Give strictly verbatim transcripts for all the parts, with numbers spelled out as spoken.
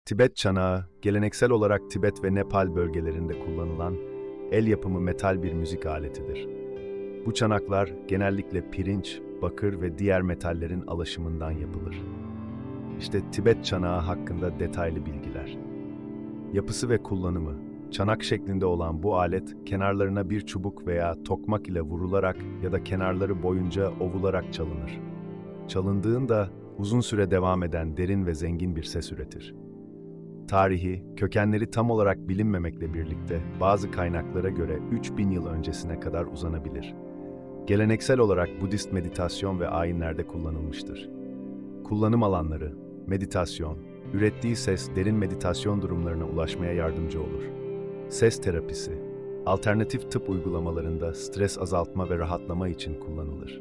Tibet çanağı, geleneksel olarak Tibet ve Nepal bölgelerinde kullanılan el yapımı metal bir müzik aletidir. Bu çanaklar genellikle pirinç, bakır ve diğer metallerin alaşımından yapılır. İşte Tibet çanağı hakkında detaylı bilgiler. Yapısı ve kullanımı. Çanak şeklinde olan bu alet, kenarlarına bir çubuk veya tokmak ile vurularak ya da kenarları boyunca ovularak çalınır. Çalındığında uzun süre devam eden derin ve zengin bir ses üretir. Tarihi, kökenleri tam olarak bilinmemekle birlikte bazı kaynaklara göre üç bin yıl öncesine kadar uzanabilir. Geleneksel olarak Budist meditasyon ve ayinlerde kullanılmıştır. Kullanım alanları, meditasyon, ürettiği ses derin meditasyon durumlarına ulaşmaya yardımcı olur. Ses terapisi, alternatif tıp uygulamalarında stres azaltma ve rahatlama için kullanılır.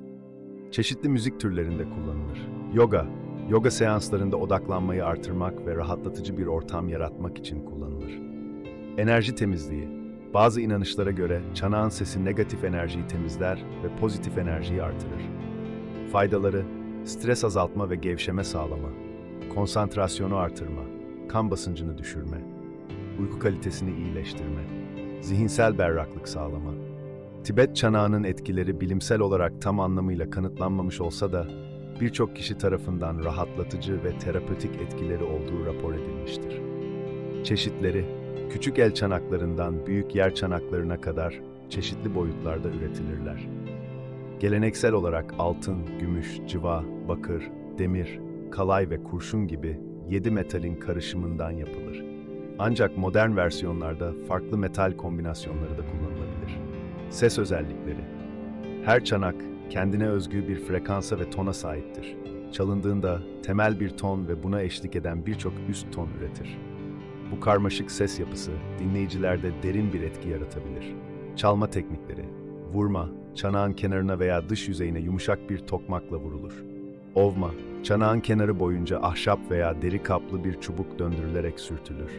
Çeşitli müzik türlerinde kullanılır. Yoga, yoga seanslarında odaklanmayı artırmak ve rahatlatıcı bir ortam yaratmak için kullanılır. Enerji temizliği, bazı inanışlara göre çanağın sesi negatif enerjiyi temizler ve pozitif enerjiyi artırır. Faydaları, stres azaltma ve gevşeme sağlama, konsantrasyonu artırma, kan basıncını düşürme, uyku kalitesini iyileştirme, zihinsel berraklık sağlama. Tibet çanağının etkileri bilimsel olarak tam anlamıyla kanıtlanmamış olsa da birçok kişi tarafından rahatlatıcı ve terapötik etkileri olduğu rapor edilmiştir. Çeşitleri, küçük el çanaklarından büyük yer çanaklarına kadar çeşitli boyutlarda üretilirler. Geleneksel olarak altın, gümüş, cıva, bakır, demir, kalay ve kurşun gibi yedi metalin karışımından yapılır. Ancak modern versiyonlarda farklı metal kombinasyonları da kullanılabilir. Ses özellikleri. Her çanak kendine özgü bir frekansa ve tona sahiptir. Çalındığında temel bir ton ve buna eşlik eden birçok üst ton üretir. Bu karmaşık ses yapısı dinleyicilerde derin bir etki yaratabilir. Çalma teknikleri. Vurma, çanağın kenarına veya dış yüzeyine yumuşak bir tokmakla vurulur. Ovma, çanağın kenarı boyunca ahşap veya deri kaplı bir çubuk döndürülerek sürtülür.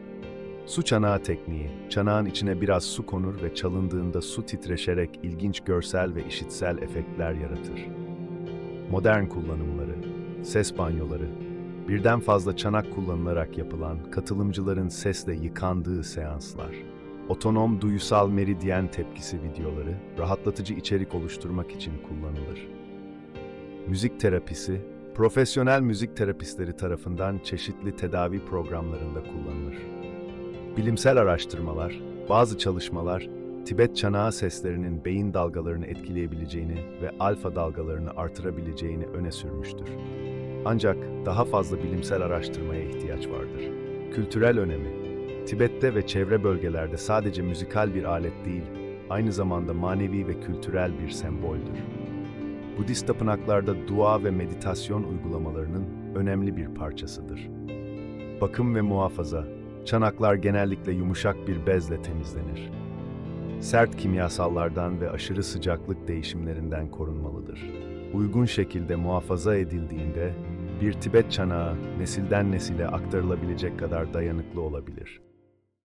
Su çanağı tekniği, çanağın içine biraz su konur ve çalındığında su titreşerek ilginç görsel ve işitsel efektler yaratır. Modern kullanımları, ses banyoları, birden fazla çanak kullanılarak yapılan katılımcıların sesle yıkandığı seanslar, otonom duyusal meridyen tepkisi videoları rahatlatıcı içerik oluşturmak için kullanılır. Müzik terapisi, profesyonel müzik terapistleri tarafından çeşitli tedavi programlarında kullanılır. Bilimsel araştırmalar, bazı çalışmalar, Tibet çanağı seslerinin beyin dalgalarını etkileyebileceğini ve alfa dalgalarını artırabileceğini öne sürmüştür. Ancak daha fazla bilimsel araştırmaya ihtiyaç vardır. Kültürel önemi, Tibet'te ve çevre bölgelerde sadece müzikal bir alet değil, aynı zamanda manevi ve kültürel bir semboldür. Budist tapınaklarda dua ve meditasyon uygulamalarının önemli bir parçasıdır. Bakım ve muhafaza, çanaklar genellikle yumuşak bir bezle temizlenir. Sert kimyasallardan ve aşırı sıcaklık değişimlerinden korunmalıdır. Uygun şekilde muhafaza edildiğinde, bir Tibet çanağı nesilden nesile aktarılabilecek kadar dayanıklı olabilir.